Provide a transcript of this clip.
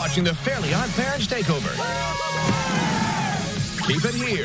watching the Fairly Odd Parents Takeover. Keep it here.